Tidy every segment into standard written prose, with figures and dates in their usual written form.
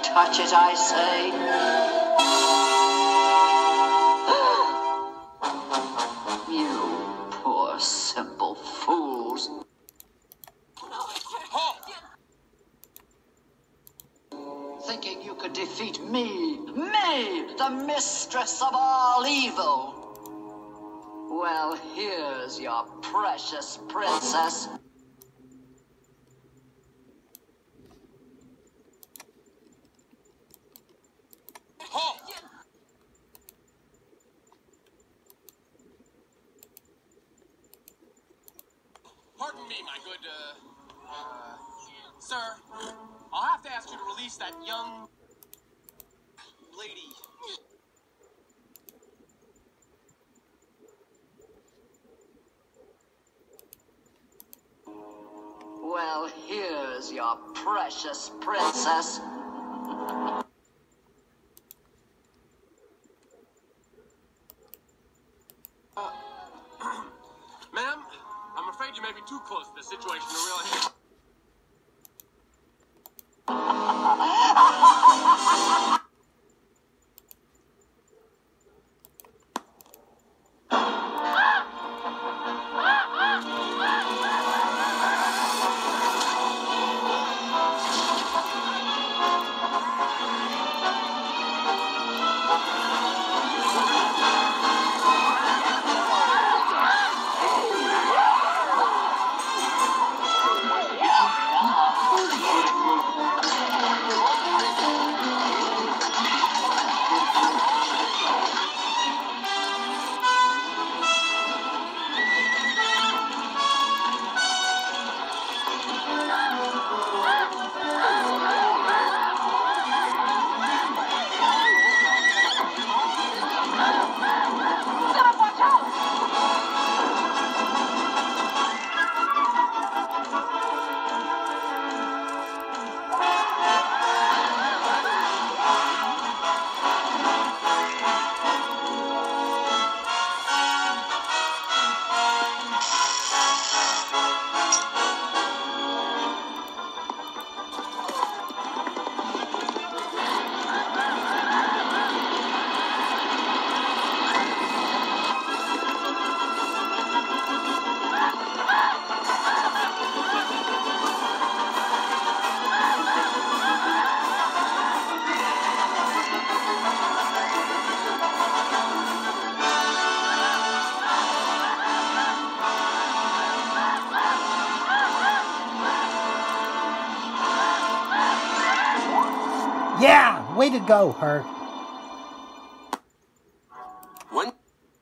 touch it, I say. You poor simple fools. Thinking you could defeat me, the mistress of all evil. Well, here's your precious princess. Pardon me, my good, sir. I'll have to ask you to release that young lady. Well, here's your precious princess. Ma'am, I'm afraid you may be too close to the situation to realize. Yeah, way to go, her. When?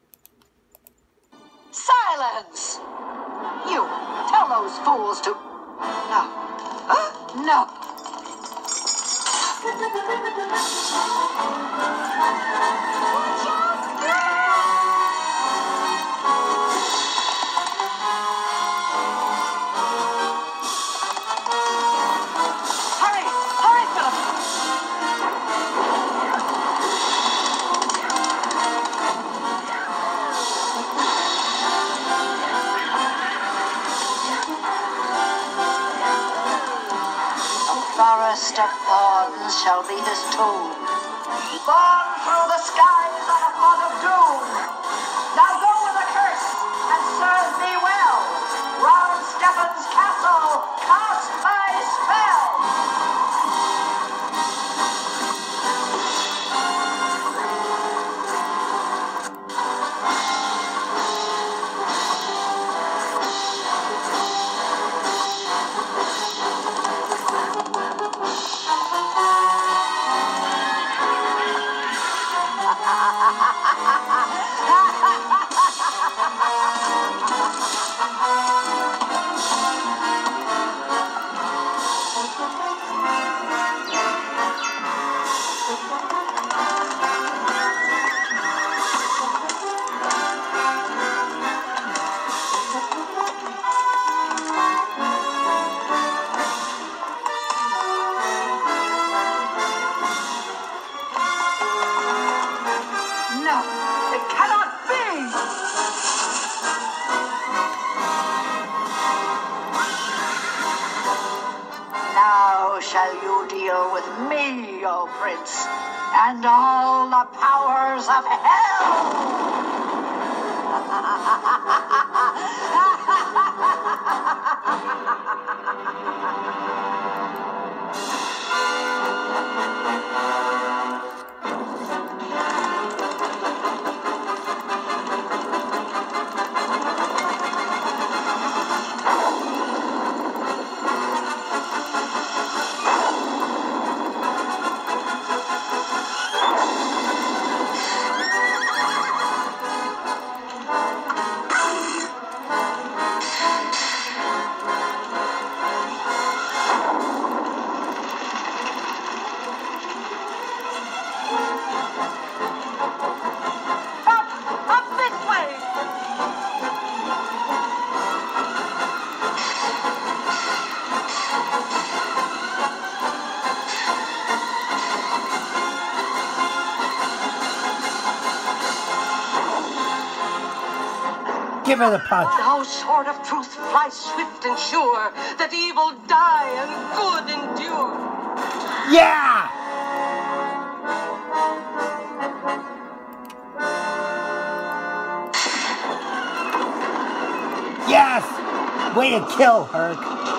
Silence! You, tell those fools to... No. Huh? No. Forest of thorns shall be his tomb. Born through the skies on a flood of doom. Now go with a curse and serve me well. Round Stefan's castle, cast my spell. Shall you deal with me, O spirits, and all the powers of hell. Give it a punch. Now sword of truth fly swift and sure, that evil die and good endure. Yeah! Yes! Way to kill, Herc.